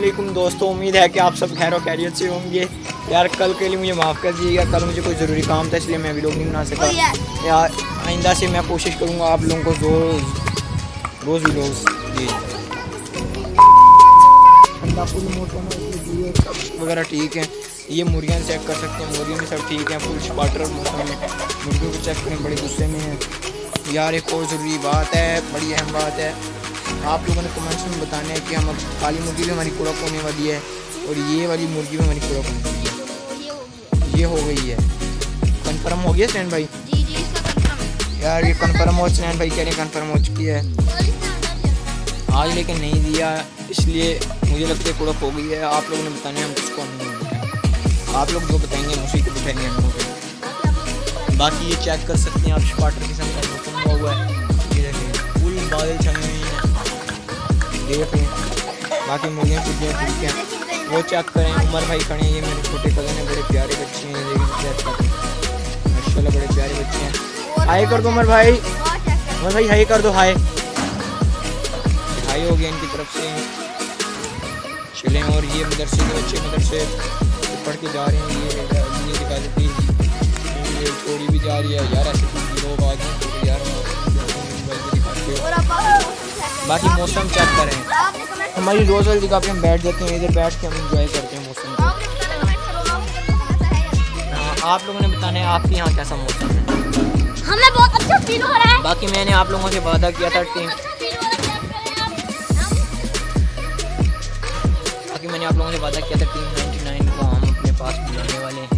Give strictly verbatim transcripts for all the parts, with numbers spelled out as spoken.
वालेकुम दोस्तों, उम्मीद है कि आप सब खैर और खैरियत से होंगे। यार कल के लिए मुझे माफ़ कर दीजिएगा, कल मुझे कोई ज़रूरी काम था इसलिए मैं व्लॉग नहीं बना सका। यार आइंदा से मैं कोशिश करूँगा आप लोगों को रोज़ रोज़ व्लॉग्स जी ठंडा फुल मौसम वगैरह ठीक है। ये मुर्गियाँ चेक कर सकते हैं, मुर्गियाँ भी सब ठीक हैं, फुल स्पाटर मौसम में। मुर्गियों को चेक करें, बड़े गुस्से में हैं। यार एक और ज़रूरी बात है, बड़ी अहम बात है, आप लोगों ने कमेंट्स में बताना है कि हम अब काली मुर्गी भी हमारी कुड़क होने वाली है और ये वाली मुर्गी भी हमारी कुड़क होने वाली है। ये हो गई है, कंफर्म हो गया स्नैन भाई? जी जी इसका कंफर्म है। यार ये कंफर्म हो, स्नैन भाई कह रहे हैं कंफर्म हो चुकी है आज, लेकिन नहीं दिया इसलिए मुझे लगता है कुड़क हो गई है। आप लोगों ने बताना है, हम किसको हम नहीं बताएंगे, आप लोग जो बताएंगे हम उसी को बिठाएंगे हम लोग। बाकी ये चेक कर सकते हैं आप, स्पाटर किस्म का मौसम हुआ हुआ है, ये देखें फुल बादल छाए हुए हैं, देख लें। बाकी मुर्गियाँ कुर्गियाँ ठीक हैं, वो चेक करें। उमर भाई खड़े हैं, ये मेरे छोटे कज़न हैं, बड़े प्यारे बच्चे हैं, लेकिन माशाल्लाह बड़े प्यारे बच्चे हैं। हाय कर दो उमर भाई, उमर भाई हाय कर दो, हाय हाय हो गया इनकी तरफ से। चलें, और ये मदरसे के बच्चे मदरसे पढ़ के जा रहे हैं, ये ये दिखा देती ये छोड़ी भी जा रही है। यार ऐसे लोग आ गए यार, बाकी मौसम चेक करें। हमारी रोज़ वाली जगह पे हम बैठ जाते हैं, इधर बैठ के हम इंजॉय करते हैं मौसम को। हाँ आप लोगों ने बताना है आपके यहाँ कैसा मौसम है। हमें बहुत अच्छा फील हो रहा है। बाकी मैंने आप लोगों से वादा किया था टीम बाकी मैंने आप लोगों से वादा किया था टीम नाइन्टी नाइन को हम अपने पास बुलाने वाले हैं।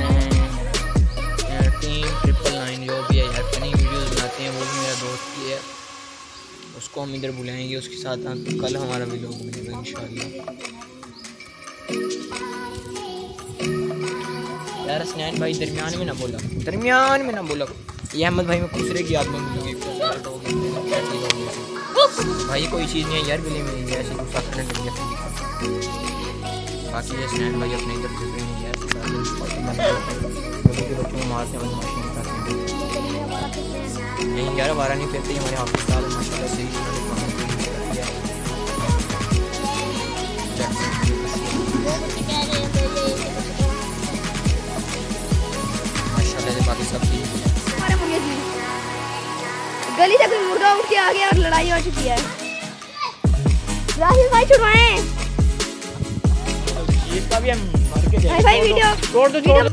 टीम ट्रिपल नाइन जो भी है यार फनी वीडियोस बनाते हैं, वो भी मेरा दोस्त ही है, उसको हम इधर बुलाएंगे। उसके साथ हम कल हमारा व्लॉग बनेगा इंशाल्लाह। यार स्नैन भाई दरमियान में ना बोला, दरमियान में ना बोला। ये अहमद भाई में खुसरे की याद में मुझे भाई कोई चीज़ नहीं है यार, गले में ऐसे गुस्सा करने लग गया। बाकी ये स्नैन भाई अपने इधर चल रहे हैं यार, बच्चों को मारते हैं, नहीं यार बारह नहीं फेरते हमारे हाफिज़ साहब माशाल्लाह से माशाल्लाह से बाकी सब ठीक है। गली से कोई मुर्गा उठ के आ गया और लड़ाई हो चुकी है। राहिल भाई छुड़वाएं, इसका भी हम मार के भाई भाई वीडियो छोड़ दो छोड़ दो।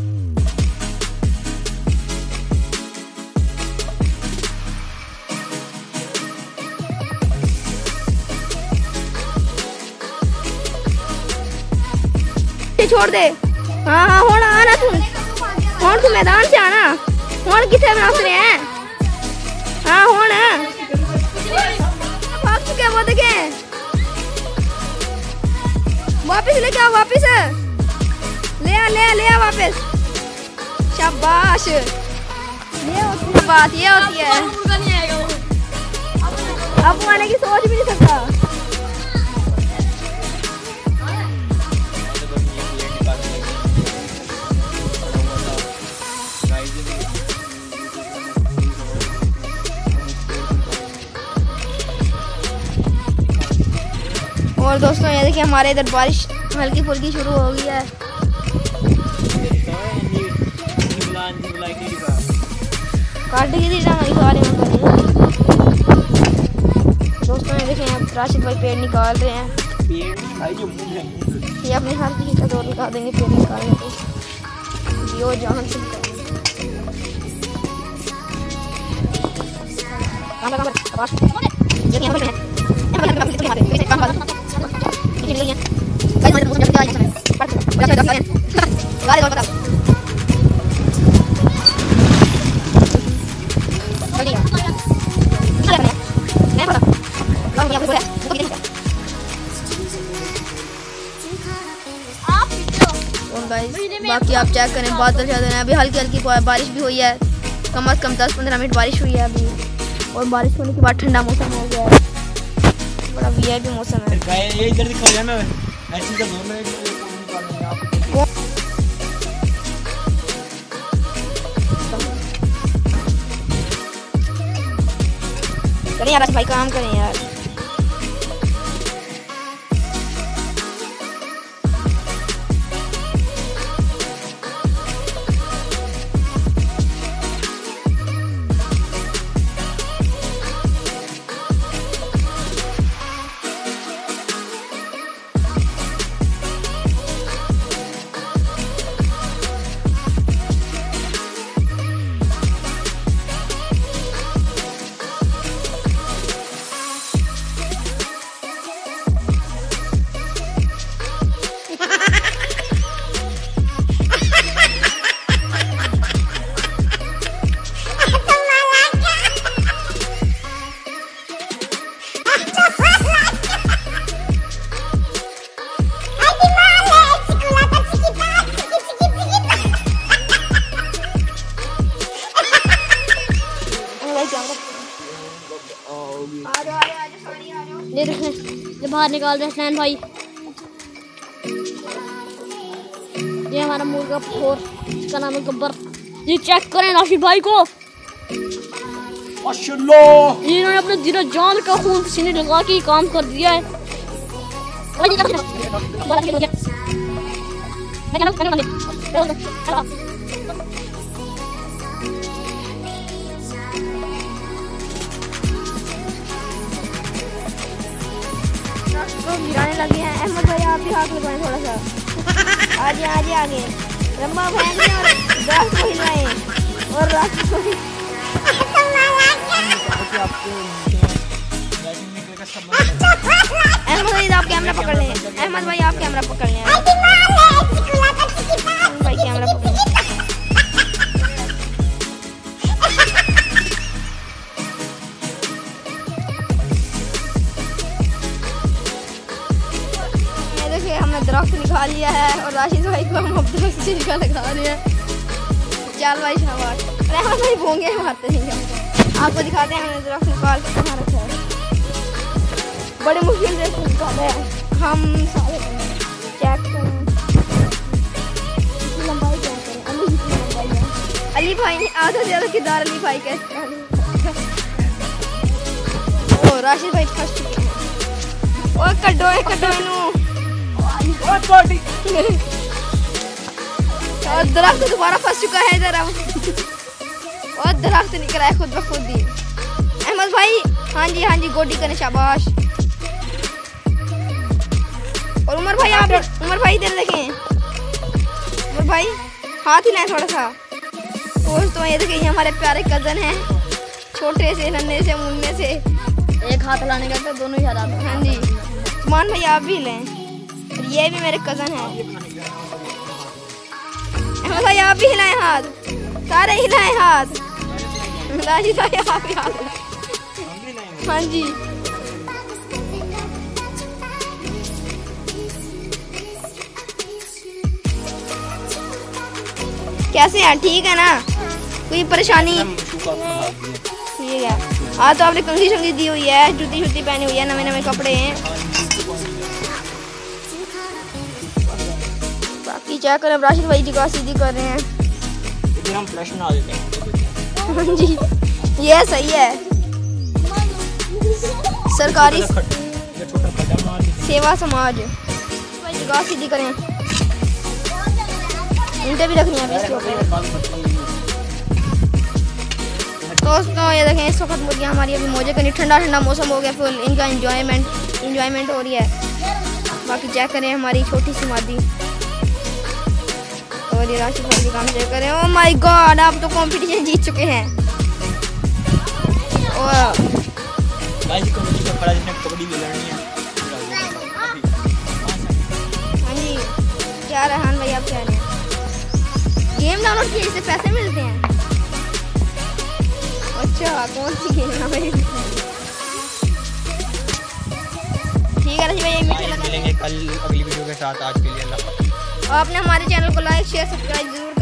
छोड़ दे। हाँ हाँ हुण आना तू, हुण तू मैदान से आना, हुण किथे बना रहे हैं। हाँ हुण भाग चुके वो देखे, वापस लेके आओ, वापस ले आ ले आ ले आ वापस, शाबाश। ये होती है बात, ये होती है, अब वो आने की सोच भी नहीं सकता। और दोस्तों ये देखिए हमारे इधर बारिश हल्की फुल्की शुरू हो गई है। काटे की सारे दोस्तों ये देखें राशिद भाई पेड़ निकाल रहे हैं, ये अपने हाथ की कदर निकाल देंगे पेड़ निकालने को। जियो जहान से बाकी आप चेक करें, बादल ज़्यादा हैं, अभी हल्की हल्की बारिश भी हुई है, कम अज़ कम दस पंद्रह मिनट बारिश हुई है अभी, और बारिश होने के बाद ठंडा मौसम हो गया है, बड़ा वीआईपी मौसम है। ये इधर दिखा जाना ऐसे तो बोल रहे हैं करें यार भाई, काम करें यार। ये देखें, ये बाहर निकाल रहे हैं भाई। ये हमारा मुर्गा फोर, इसका नाम है गब्बर। ये चेक करें राशिद भाई को, माशाल्लाह इन्होंने अपने दिल जान का खून पसीने लगा के काम कर दिया है। गिराने लगे हैं। अहमद भाई आप भी हाथ लगाएं थोड़ा सा, आगे आगे आगे लंबा फेंकें और रात को हिलाएं और रात को अहमद भाई आप कैमरा पकड़ लें। अहमद भाई आप कैमरा पकड़ लें। भाई कैमरा पकड़ लें। ये देखिए हमने दरख्त निकाल लिया है और राशिद भाई को हम अब दरख्त से निकाल लगा रहे हैं। चल भाई शाबाश। अहमद भाई भोंगे मारते नहीं हैं। आपको दिखाते हैं हमने दरख्त निकाल के कहाँ रखा है। बड़े मुश्किल से निकाले हैं हम सारे। चेक करें लंबाई, क्या करें अली की लंबाई है। अली भाई ने आधा से ज़्यादा किरदार अली भाई का। ओ राशिद भाई फंस चुके हैं। ओ कड्डो है कड्डो इनू और दरख्त दोबारा फंस चुका है इधर। और दरख्त निकला है खुद ब खुद ही। अहमद भाई हाँ जी हाँ जी गोडी करें शाबाश। और उमर भाई आप उमर भाई इधर देखें। उमर भाई हाथ हिलाएं थोड़ा सा। दोस्तों ये देखें, ये हमारे प्यारे कज़न हैं, छोटे से नन्हे से मुन्ने से। एक हाथ हिलाने का तो दोनों ही हाथ। हाँ जी सुमान भाई आप भी हिलाएं। ये भी मेरे कज़न हैं। अहमद भाई आप भी हिलाएं हाथ, सारे हिलाएं हाथ। राशिद भाई आप भी हाथ। हाँ जी कैसे हैं? ठीक है ना? कोई परेशानी? ठीक है। हाँ तो आपने कंघी शंघी दी हुई है, जूती शूती पहनी हुई है, नवे नवे कपड़े हैं। बाकी चेक करें राशिद भाई जी का सीधी कर रहे हैं। हम फ्लैश बना देते हैं। हाँ जी ये सही है। सरकारी सेवा समाज भाई जगह सीधी करें। ईंटें भी रखनी है अभी इसके ऊपर। दोस्तों ये देखें, इस वक्त मुर्गियाँ हमारी अभी मौजे करनी। ठंडा ठंडा मौसम हो गया, फुल इनका इंजॉयमेंट इंजॉयमेंट हो रही है। बाकी चेक करें हमारी छोटी सी मादी। और ये राशिद भाई काम चेक करें। ओह माय गॉड आप तो कंपटीशन जीत चुके हैं। और हाँ जी क्या रेहान भाई आप कह रहे हैं? गेम डाउनलोड किए इससे पैसे मिलते हैं? अच्छा कौन सी गेम है भाई? ठीक है भाई मिलेंगे कल अगली वीडियो के साथ। आज के लिए अल्लाह। आपने हमारे चैनल को लाइक शेयर सब्सक्राइब जरूर